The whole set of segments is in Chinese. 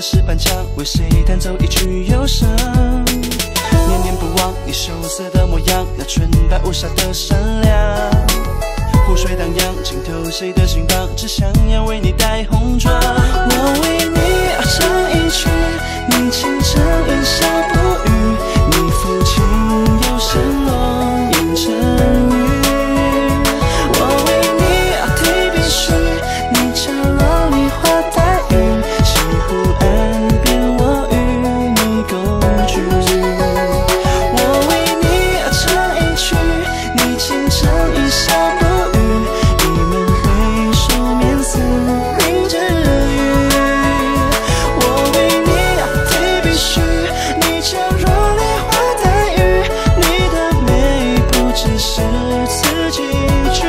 石板墙，为谁弹奏一曲忧伤？念念不忘你羞涩的模样，那纯白无瑕的善良。湖水荡漾，浸透谁的心房，只想要为你戴红妆。我为你而唱一曲，你倾城一笑不语，你抚琴又声落烟尘雨。我为你而提笔序，你悄落梨花带雨，西湖岸边我与你共聚。我为你而唱一曲，你倾城一笑不语，一门回首面似凝脂雨。我为你而提笔序，你悄若梨花带雨，你的美不只是此几句。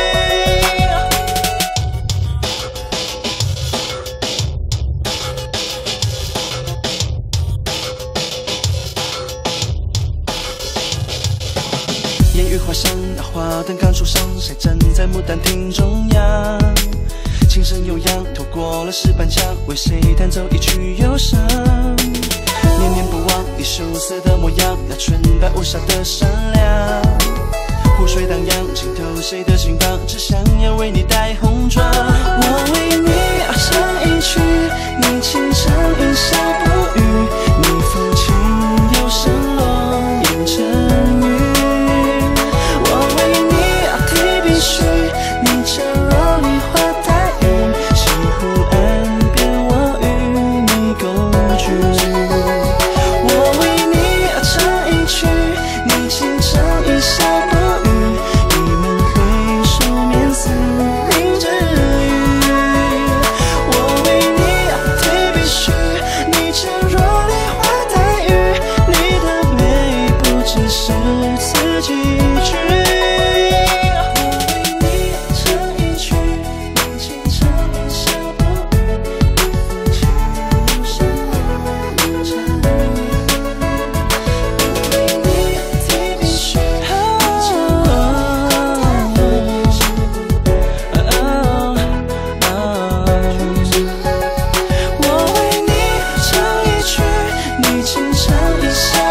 烟雨花香，那花灯刚初上，谁站在牡丹亭中央？琴声悠扬，透过了石板墙，为谁弹奏一曲忧伤？念念不忘你羞涩的模样，那纯白无瑕的善良。湖水荡漾，浸透谁的心房，只想要为你戴红妆。我为你而唱一曲，你倾城一笑不语，你抚琴又声落烟尘雨。我为你而提笔序，你悄若梨花带雨，西湖岸边我与你共聚。我为你而唱一曲，你倾城一笑不语，一门回首面似凝脂雨。我为你而提笔序，你悄若梨花带雨，你的美不只是此几句。你倾城一笑